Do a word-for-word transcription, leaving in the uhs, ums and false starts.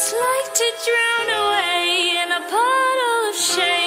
like to drown away in a puddle of shame.